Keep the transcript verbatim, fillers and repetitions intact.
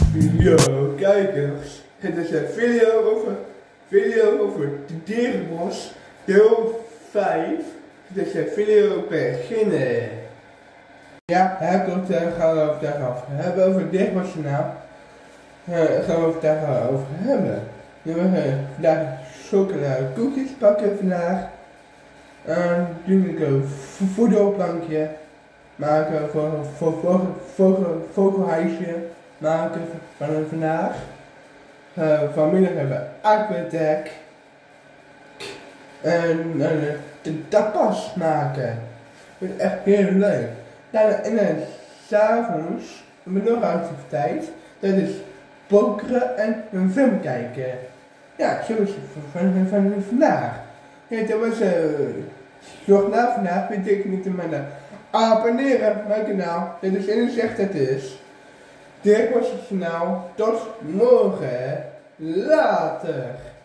Yo, kijkers, het is een video over, video over de dierenbos, deel vijf. Het is een video beginnen. Ja, daar komt, uh, gaan we het daarover hebben, over het dierenbosjournaal. Uh, gaan we het daarover hebben. We gaan uh, vandaag chocolade koekjes pakken vandaag. Uh, doen ik een voedelplankje maken voor een vogel, vogel, vogelhuisje maken van vandaag. Uh, vanmiddag hebben we aquadek. En uh, de tapas maken. Dat is echt heel leuk. Daarna, en dan s'avonds hebben we nog een activiteit. Dat is pokeren en een film kijken. Ja, zo is het van, van, van vandaag. Ja, dat was uh, nog na vandaag, betekent niet te mij abonneren op mijn kanaal. Dit is in zegt het is. Dit was het kanaal. Tot morgen. Later.